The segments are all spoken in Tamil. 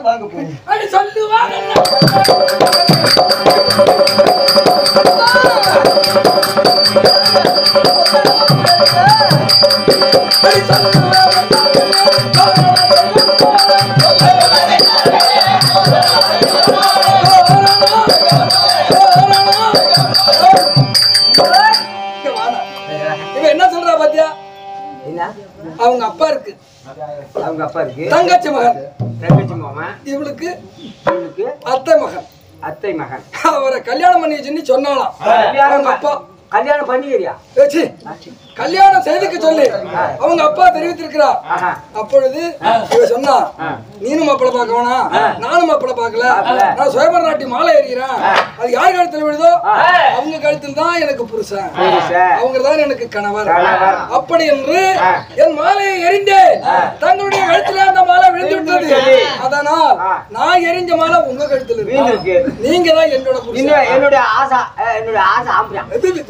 வாங்க போ. அடி சொல்லுவாங்க என்ன சொல்றா பாத்தியா? அவங்க அப்பா இருக்கு, அவங்க அப்பா இருக்கு, தங்கச்சி மகன், தங்கச்சி மாமா, இவளுக்கு இவளுக்கு அத்தை மகன். அத்தை மகன். அவரை கல்யாணம் பண்ணி வச்சுன்னு சொன்னாலாம் அவங்க அப்பா. கல்யாணம் பண்ணிக்கிறியா? கல்யாணம் செய்துக்க சொல்லி அவங்க அப்பா தெரிவித்திருக்கிறார். அப்பொழுது இவ சொன்னா, நீனும் மாப்பிள பார்க்க வேணாம், நானும் மாப்பிள பார்க்கல, நான் சுயம்பர நாட்டி மாலை ஏறிக்கிறேன், அது யார் கழுத்துல விழுதோ அவங்க கழுத்தில் தான் எனக்கு புருஷன், அவங்க தான் எனக்கு கணவர். அப்படி என்று என் மாலையை எறிந்தேன், தங்களுடைய கழுத்துல அந்த மாலை விழுந்து விட்டது. அதனால் நான் எரிஞ்ச மாலை உங்க கழுத்துல இருக்கு, நீங்க தான் என்னோட புருஷன். என்னுடைய ஆசை, என்னுடைய ஆசை ஆம்பியா.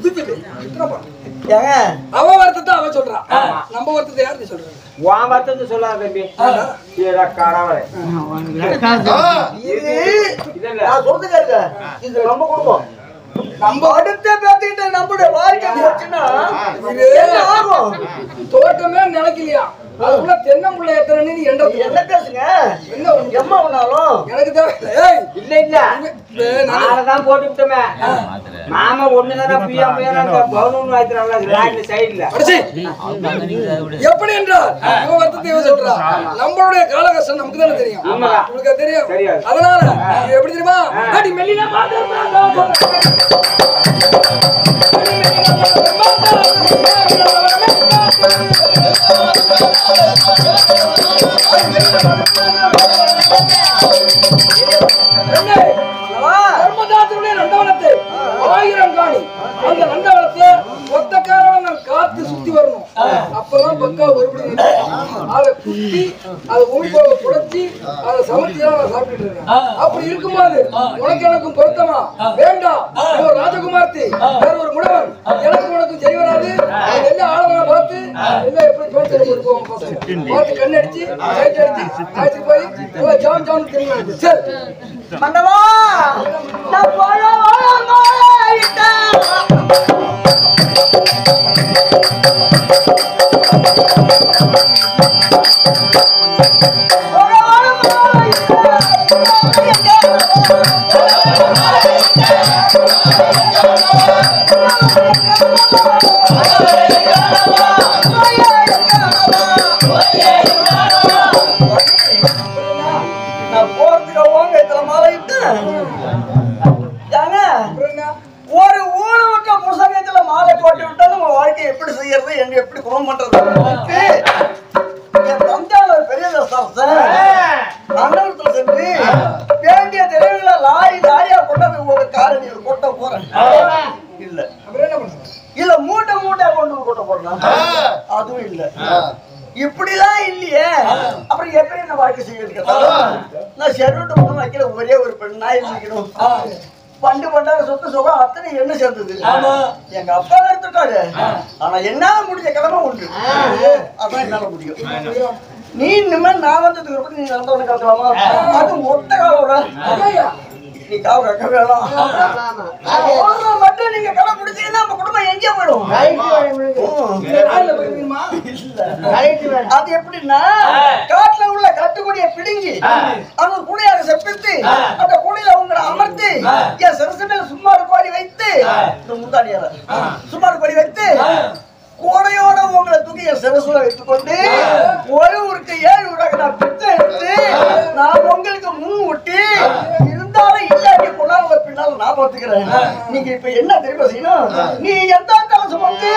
அவ வருத்தத்தை அவ சொல்றா, நம்ம வருத்தத்தை யாரு சொல்றாங்க? உன் வருத்தத்தை சொல்லாத தம்பி. இது நம்ம குடும்பம், நம்ம அடுத்த பேத்திட்ட நம்மளுடைய வாழ்க்கை தோட்டமே நினைக்கலையா, அதுக்குள்ள தென்னம்புள்ள எத்தனை என்ன பேசுங்க, என்ன எம்மா ஒன்னாலும் எனக்கு தேவை இல்ல இல்ல, நானதான் போட்டு விட்டோமே. மாமா ஒண்ணுதானே சைட்ல எப்படி என்றால் இவன் வருத்தத்தை சொல்றா, நம்மளுடைய கால கஷ்டம் நமக்கு தானே தெரியும், உங்களுக்கு தெரியும். அதனால எப்படி தெரியுமா, அடி மெல்லினா தர்மதாசனுடைய நந்தவனத்தை 1000 காணி, அந்த நந்தவனத்தை ஒத்தக்காரன் காத்து சுத்தி வரணும், அப்பதான் பக்கா ஒருபடி அதை குத்தி அதை ஊழிப்போல புடைச்சி அதை சமைச்சு நான் சாப்பிட்டு இருக்கேன். அப்படி இருக்கும்போது உனக்கு எனக்கும் பொருத்தமா வேண்டாம், ஒரு ராஜகுமார்த்தி வேற ஒரு முடவன், எனக்கு உனக்கும் சரி வராது. எல்லாம் ஆளுநரை பார்த்து எல்லாம் எப்படி பேச்சு கொடுப்போம், பசங்க பார்த்து கண்ணடிச்சு லைட் அடிச்சு ஆச்சு போய் எல்லாம் ஜாம் ஜாம் தெரியும். சரி மண்டவா, நான் ஒரு ஊனமுற்ற புருஷனத்துல மாலை போட்டு விட்டா நம்ம வாழ்க்கை எப்படி செய்யறது, எங்க எப்படி குணம் பண்றது? என் தஞ்சாவூர் பெரிய அண்ணத்துல சென்று வேண்டிய தெருவுல லாரி லாரியா கொண்டாந்து ஒரு காரணி கொட்ட போறேன். இல்ல இல்ல மூட்டை மூட்டை கொண்டு கொட்ட போறேன், அதுவும் இல்ல. இப்படிதான் இல்லையே, அப்புறம் எப்படி என்ன வாழ்க்கை செய்யறது? நான் செருட்டு மூணு வைக்கிற ஒரே ஒரு பெண்ணா இருக்கணும். பண்டு பண்டார சொத்து சுகம் அத்தனை என்ன சேர்ந்தது, எங்க அப்பா எடுத்துட்டாரு. ஆனா என்னால முடிஞ்ச கிழமை உண்டு, அதான் என்னால முடியும். நீ இனிமேல் நான் வந்ததுக்கு அப்புறம் நீ நடந்தவனை காக்கலாமா? அது மொத்த காலோட நீ காவ கக்க வேணாம். மட்டும் நீங்க கடை பிடிச்சீங்கன்னா நம்ம குடும்பம் எங்கே போயிடும்? அது எப்படின்னா, காட்டுல உள்ள கட்டுக்குடிய பிடுங்கி அந்த குடியாக செப்பித்து அந்த குடியில உங்களை அமர்த்தி என் சிறசமையில சும்மாறு கோடி வைத்து முந்தாடியால சும்மாறு கோடி வைத்து கோடையோட உங்களை தூக்கி என் சிறசுல வைத்துக் கொண்டு ஒரு ஊருக்கு 7 ஊராக நான் பிச்சை எடுத்து நான் உங்களுக்கு முன் ஒட்டி இருந்தாலும் இல்லாட்டி கொண்டாட பின்னால நான் பார்த்துக்கிறேன். நீங்க இப்ப என்ன தெரியுமா செய்யணும், நீ எந்த காலம் சுமந்து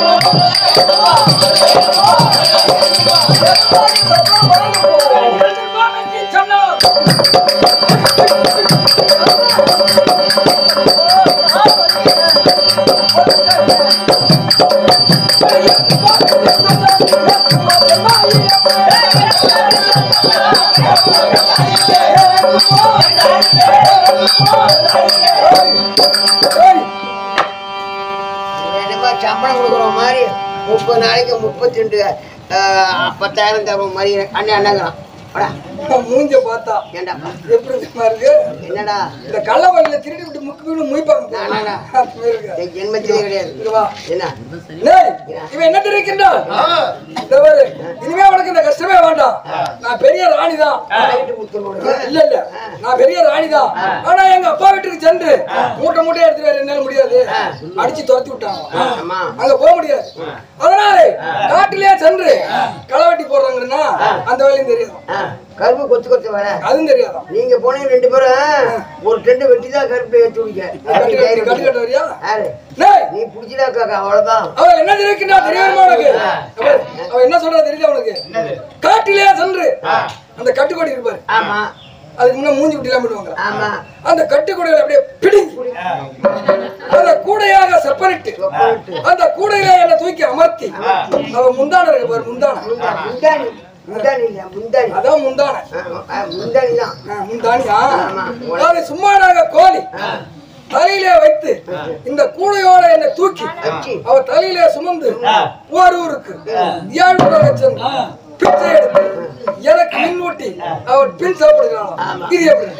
சம்பளம் கொடுக்குற மாதிரி 30 நாளைக்கு 32 10,000 தருவோம் மாதிரி அண்ணன் அண்ணங்கிறான். மூஞ்ச பார்த்தா எப்படி இருக்கு? என்னடா இந்த கள்ளவழியில திருடி விட்டு முக்கு முய்ப்பாங்க. ஜென்மத்திலே கிடையாது. இவன் என்ன தெரிவிக்கின்றான்? இனிமே உனக்கு இந்த கஷ்டமே வேண்டாம். நான் பெரிய ராணிதான். இல்ல இல்ல, நான் பெரிய ராணிதான். ஆனா எங்க அப்பா வீட்டுக்கு சென்று மூட்டை மூட்டையை எடுத்து வேற என்னால முடியாது. அடிச்சு துரத்தி விட்டாங்க. அங்க போக முடியாது. அதனால காட்டிலேயே சென்று களவெட்டி போடுறாங்கன்னா அந்த வேலையும் தெரியாது. கரும்பு கொத்து கொத்து வர அதுவும் தெரியாதா? நீங்க போனீங்க 2 பேரும் ஒரு டெண்டு வெட்டி தான் கருப்பு ஏற்றி விடுங்க. வரியா? நீ புடிச்சிடா காக்கா, அவ்வளவுதான். அவன் என்ன தெரிவிக்கின்றா தெரியுமா உனக்கு? அவன் என்ன சொல்றா தெரியுதா உனக்கு? காட்டிலேயே சென்று அந்த கட்டுக்கோடி இருப்பாரு. ஆமா, அதுக்கு முன்ன மூஞ்சி விட்டுலாம் பண்ணுவாங்க. ஆமா, அந்த கட்டுக்கோடையில அப்படியே பிடிங்கி அந்த கூடையாக செப்பரிட்டு அந்த கூடையில என்ன தூக்கி அமர்த்தி அவன் முந்தான இருக்கு பாரு. முந்தான அதான் முந்தான முந்தானியா? அது சும்மானாக கோழி தலையிலே வைத்து இந்த கூடையோட என்னை தூக்கி அவ தலையிலே சுமந்து ஒரு ஊருக்கு 7 லட்சம் பிச்சை எடுத்து எனக்கு மின்வூட்டி அவர் பின் சாப்பிடுகிறான். இது எப்படி?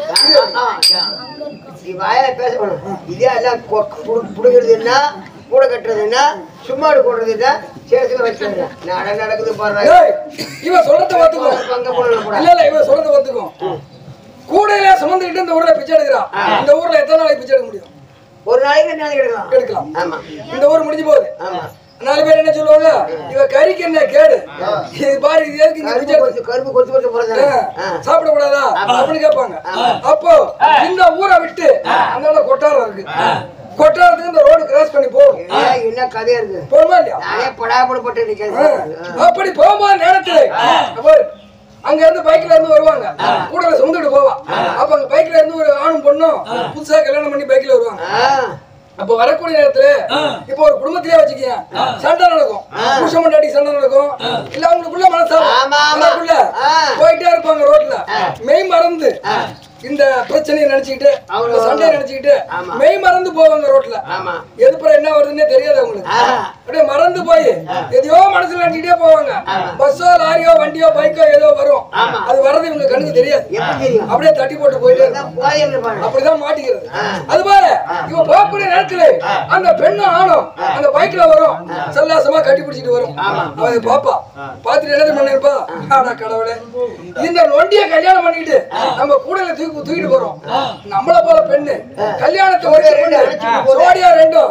வாயில பேசணும். இதே எல்லாம் புடுங்கிறது என்ன, கூட கட்டுறது என்ன, சும்மாடு போடுறது என்ன, சேத்துல வைக்கிறது நடக்குது பாருங்க. இவன் சொல்றத பார்த்துக்கோ. இல்ல இல்ல, இவன் சொல்றத பார்த்துக்கோ. கூடையில சுமந்துக்கிட்டு இந்த ஊர்ல பிச்சை எடுக்கிறான். இந்த ஊர்ல எத்தனை நாளைக்கு பிச்சை எடுக்க முடியும்? ஒரு நாளைக்கு 2 நாளைக்கு எடுக்கலாம். ஆமா, இந்த ஊர் முடிஞ்சு போகுது. ஆமா, 4 பேர் என்ன சொல்லுவாங்க? இவ கறிக்கு என்ன கேடு, இது பாரு, இது எதுக்கு கரும்பு கொத்து கொத்து போறது சாப்பிட கூடாதா அப்படின்னு கேட்பாங்க. அப்போ இந்த ஊரை விட்டு அந்த கொட்டாரம் இருக்கு. கொட்டாரத்துக்கு இந்த ரோடு கிராஸ் பண்ணி போகும். என்ன கதையா இருக்கு? போகுமா இல்லையா? படாபடப்பட்டு இருக்கேன். அப்படி போகும்போது நேரத்துல அங்க இருந்து பைக்ல இருந்து வருவாங்க. கூட சுமந்துட்டு போவா. அப்ப அங்க பைக்ல இருந்து ஒரு ஆணும் பொண்ணும் புதுசா கல்யாணம் பண்ணி பைக்ல வருவாங்க. அப்ப வரக்கூடிய நேரத்துல இப்ப ஒரு குடும்பத்திலே வச்சுக்கீங்க, சண்டை நடக்கும். புருஷன் பொண்டாட்டி சண்டை நடக்கும். இல்ல அவங்களுக்குள்ள மனசாக்குள்ள போயிட்டே இருப்பாங்க. ரோட்ல மெய் மறந்து இந்த பிரச்சனையை நினைச்சுக்கிட்டு சண்டையை நினைச்சுக்கிட்டு மெய் மறந்து போவாங்க ரோட்ல. எதுப்புறம் என்ன வருதுன்னே தெரியாது அவங்களுக்கு. அப்படியே மறந்து போய் எதையோ மனசுல நினைச்சுக்கிட்டே போவாங்க. பஸ்ஸோ லாரியோ வண்டியோ பைக்கோ ஏதோ வரும். அது வர்றது இவங்க கண்ணுக்கு தெரியாது. அப்படியே தட்டி போட்டு போயிட்டு அப்படிதான் மாட்டிக்கிறது. அது போல இவன் போகக்கூடிய நேரத்துல அந்த பெண்ணும் ஆணும் அந்த பைக்ல வரும். சல்லாசமா கட்டி பிடிச்சிட்டு வரும். அவன் பாப்பா பாத்துட்டு என்ன பண்ணிருப்பா, ஆனா கடவுளே, இந்த நொண்டிய கல்யாணம் பண்ணிட்டு நம்ம கூடையில தூக்கிட்டு போறோம். நம்மள போல பெண்ணு கல்யாணத்தை சோடியா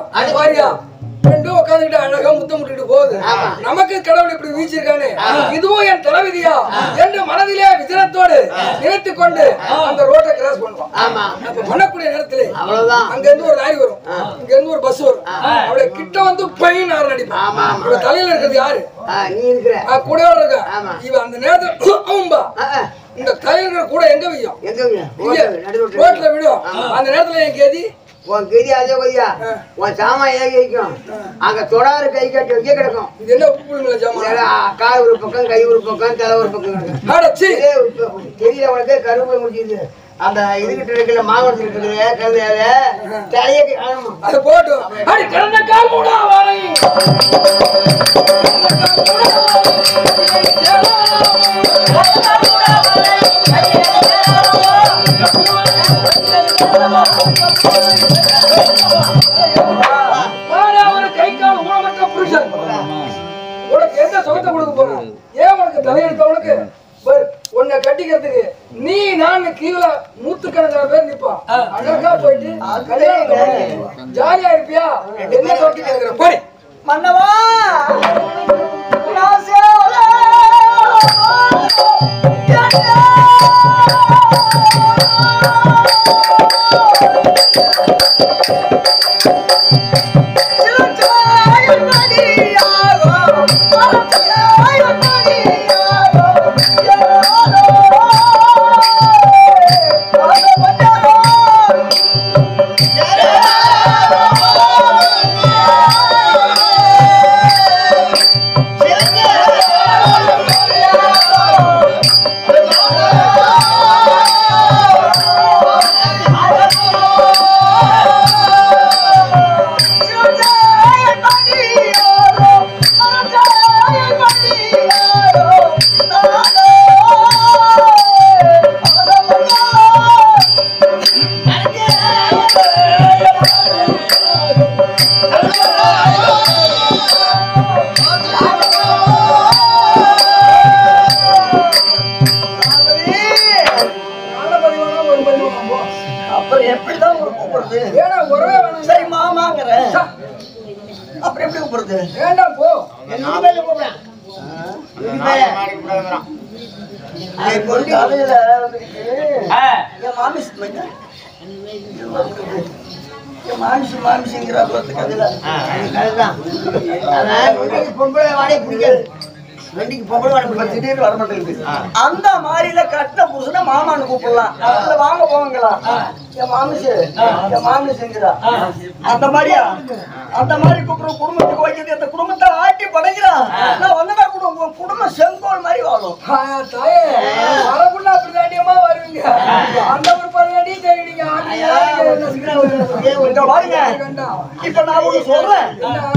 ரெண்டும் உட்காந்துக்கிட்டு அழகா முத்தம் முட்டிட்டு போகுது. நமக்கு கடவுள் இப்படி வீச்சிருக்கானே, இதுவும் என் தலைவிதியா என்று மனதிலே விஜயத்தோடு நினைத்து கொண்டு அந்த ரோட்டை கிராஸ் பண்ணுவான். அப்ப பண்ணக்கூடிய நேரத்துல அங்க இருந்து ஒரு லாரி வரும், இங்க இருந்து ஒரு பஸ் வரும். அவளை கிட்ட வந்து பையன் ஆறு அடிப்பான். இவ தலையில இருக்கிறது யாரு? கூடையோட இருக்க. இவ அந்த நேரத்துல இந்த தலைவர் கூட எங்க வையும்? ரோட்ல விடும். அந்த நேரத்துல என் கேதி உன் கெதி அதே கொய்யா உன் சாமான் ஏகி வைக்கும். அங்க தொடாரு கை கட்டி வைக்க கிடக்கும். இது என்ன உப்பு சாமான்? கால் ஒரு பக்கம், கை ஒரு பக்கம், தலை ஒரு பக்கம் கிடக்கும். தெரியல உனக்கு. கருப்பு முடிச்சிது அந்த இதுகிட்ட இருக்கிற மாவட்டத்தில் இருக்கிற கருதையால தலையை அது போட்டும். உனக்கு எந்த சுகத்தை கொடுக்க போறேன்? ஏன் உனக்கு தலையெடுத்த? உனக்கு உன்னை கட்டிக்கிறதுக்கு நீ நான் கீழே நூத்துக்கணக்கான பேர் நிப்பான். அழகா போயிட்டு கல்யாணம் ஜாலியா இருப்பியா? என்ன சொல்லி கேட்கிற போய் மன்னவா எப்படிதான் உங்களுக்கு கூப்பிடுறது? ஏன்னா ஒரே வேணும். சரி மாமாங்கிற அப்புறம் எப்படி கூப்பிடுறது? வேண்டாம் போ. கூப்பிடுறேன் காலையில என் மாமிஸ் மாமிசிங்கிற கதையில பொம்பளை வாடகை பிடிக்காது. வண்டிக்கு பொம்பளை வாடகை திடீர்னு வர மாட்டேங்குது. அந்த மாதிரில கட்டின புருஷனை மாமான்னு கூப்பிடலாம். அதுல வாங்க போவாங்களா என் மாமிசுங்கிறா அந்த மாதிரியா? அந்த மாதிரி கூப்பிடுற குடும்பத்துக்கு வைக்கிறது அந்த குடும்பத்தை ஆட்டி படைக்கிறான். நான் வந்தா குடும்பம் செங்கோல் மாதிரி வாழும். தாயே வரக்குள்ள அப்படிதாண்டியமா வருவீங்க. அந்த ஒரு பருவாண்டியும் தெரியுங்க. பாருங்க இப்ப நான் ஒண்ணு சொல்றேன்.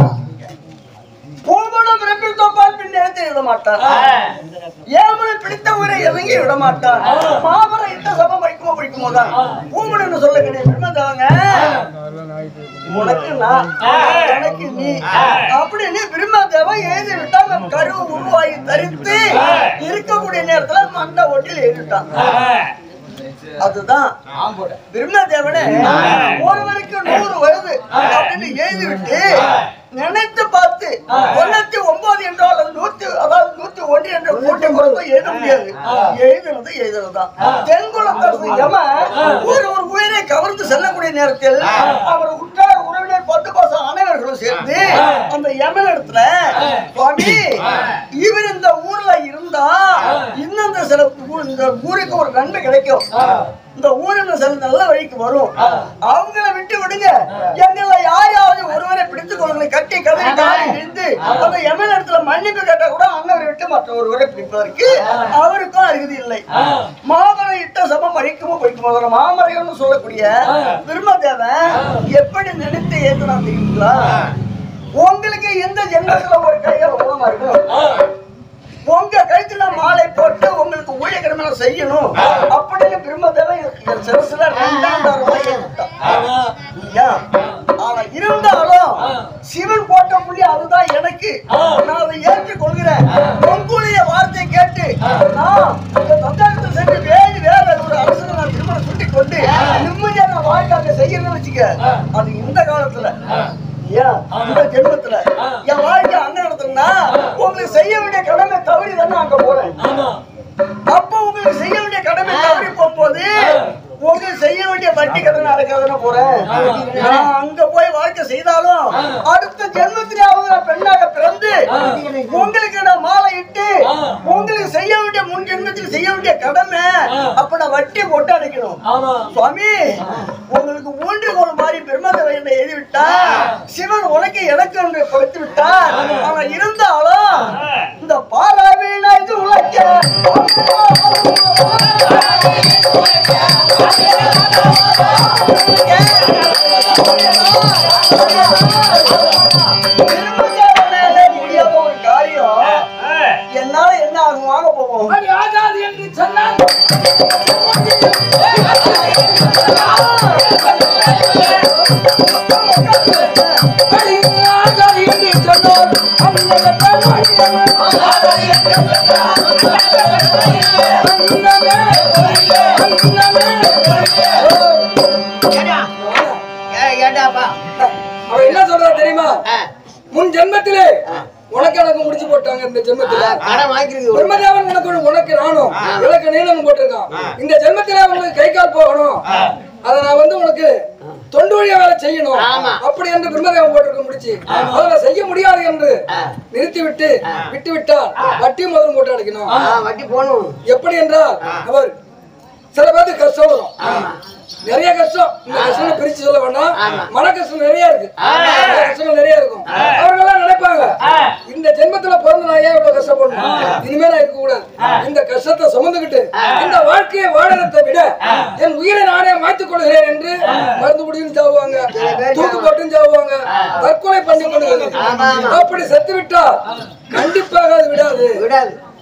பூமணம் பிறப்பில் தோப்பால் பின் எடுத்து விட மாட்டான். ஏமனை பிடித்த ஊரை இறங்கி விட மாட்டான். மாமரம் இட்ட சபம் படிக்குமோ தான் பூமணம் சொல்ல கிடையாது. பிரம்மதேவங்க உனக்கு நான் எனக்கு நீ அப்படின்னு பிரம்மதேவன் எழுதி விட்டான். கரு உருவாகி தரித்து இருக்கக்கூடிய நேரத்துல மண்ட ஓட்டில் எழுதிட்டான். அதுதான் பிரம்மதேவனே ஒருவருக்கு 100 வயது அப்படின்னு எழுதி விட்டு நினைத்து பார்த்து 99 என்றால் 101 என்ற கூட்டை கொடுத்து எழுத முடியாது. எழுதுனதுதான் தென்குலத்தரசு ஒரு உயிரை கவர்ந்து செல்லக்கூடிய நேரத்தில் அவர் உற்றார் உறவினர் 10 பாசம் அனைவர்களும் சேர்ந்து அந்த யமன் இடத்துல சுவாமி இவர் இந்த ஊர்ல இருந்தா இன்னும் இந்த ஊருக்கு ஒரு நன்மை கிடைக்கும். இந்த ஊரில் சில நல்ல வழிக்கு வரும். அவங்கள விட்டு விடுங்க. எங்களை யாராவது ஒருவரை பிடித்துக் கொள்ளுங்களை கட்டி கதறி காலை இருந்து அந்த யமன் இடத்துல மன்னிப்பு கேட்டா கூட அண்ணவரை விட்டு மற்ற ஒருவரை பிடிப்பதற்கு அவருக்கும் அருகதி இல்லை. மாமரம் இட்ட சபம் படிக்குமோ மாமரைன்னு சொல்லக்கூடிய பிரம்மதேவன் எப்படி நினைத்து ஏத்துனா தெரியுங்களா? உங்களுக்கு எந்த ஜென்மத்துல ஒரு கையில உலகமா இருக்கும். உங்க கழுத்துல மாலை போட்டு உங்களுக்கு ஊழிய கடமை செய்யணும் அப்படின்னு பிரம்மதேவன் சிரசுல 2000 ரூபாய் ஏறிட்டான். ஆனா இருந்தாலும் சிவன் போட்ட புள்ளி அதுதான் எனக்கு. நான் அதை ஏற்றுக் கொள்கிறேன். உங்களுடைய வார்த்தையை கேட்டு நான் தந்தாரத்தில் சென்று வேற ஒரு அரசனை நான் திருமணம் சுட்டிக் கொண்டு நிம்மதியா நான் வாழ்க்கையாக செய்யணும்னு வச்சுக்க. அது இந்த காலத்துல இந்த ஜென்மத்துல என் வாழ்க்கை அங்க நடத்துனா உங்களுக்கு செய்ய வேண்டிய கடமை தவறி தானே அங்க போறேன். அப்ப உங்களுக்கு செய்ய வேண்டிய கடமை தவறி போகும்போது உங்களுக்கு செய்ய வேண்டிய வட்டி கடனை அடைக்காதானே போறேன். நான் அங்க போய் வாழ்க்கை செய்தாலும் அடுத்த ஜென்மத்திலாவது நான் பெண்ணாக பிறந்து உங்களுக்கு நான் மாலை இட்டு உங்களுக்கு செய்ய வேண்டிய முன் ஜென்மத்தில் செய்ய வேண்டிய கடமை அப்ப நான் வட்டி போட்டு அடைக்கணும். சுவாமி உங்களுக்கு ஊன்றுகோல் மாதிரி பிரம்மதேவன் என்னை எழுதிவிட்டா சிவன் உனக்கு எனக்கு என்று கொடுத்து விட்டார். ஆனா இருந்தாலும் இந்த பாராவினா இது உழைக்க முடியாத ஒரு காரியம். என்னால என்ன ஆகும்? வாங்க போவோம். என்று சொன்னால் அவன் என்ன சொல்றா தெரியுமா? முன் ஜென்மத்திலே உனக்கு எனக்கு முடிச்சு போட்டாங்க. இந்த ஜென்மத்தில பிரம்மதேவன் உனக்கு நானும் எனக்கு நீளம் போட்டிருக்கான். இந்த ஜென்மத்தில உனக்கு கை கால் போகணும். அதை நான் உனக்கு தொண்டு வழியா வேலை செய்யணும் அப்படி என்று பிரம்மதேவன் போட்டிருக்க முடிச்சு அதை செய்ய முடியாது என்று நிறுத்தி விட்டு விட்டால் வட்டி முதல் போட்டு அடைக்கணும். வட்டி போகணும். எப்படி என்றால் அவர் சில பேருக்கு கஷ்டம் வரும். நிறைய கஷ்டம். இந்த கஷ்டம் பிரிச்சு சொல்ல வேண்டாம். மன கஷ்டம் நிறைய இருக்கு. கஷ்டம் நிறைய இருக்கும். அவர்கள் எல்லாம் நினைப்பாங்க இந்த ஜென்மத்துல பிறந்த நான் ஏன் இவ்வளவு கஷ்டப்படணும், இனிமே நான் இருக்க கூடாது. இந்த கஷ்டத்தை சுமந்துகிட்டு இந்த வாழ்க்கையை வாழறதை விட என் உயிரை நானே மாற்றிக் கொள்கிறேன் என்று மருந்து முடியும் சாவுவாங்க, தூக்கு போட்டும் சாவுவாங்க, தற்கொலை பண்ணி கொள்கிறது. அப்படி செத்து விட்டா கண்டிப்பாக அது விடாது.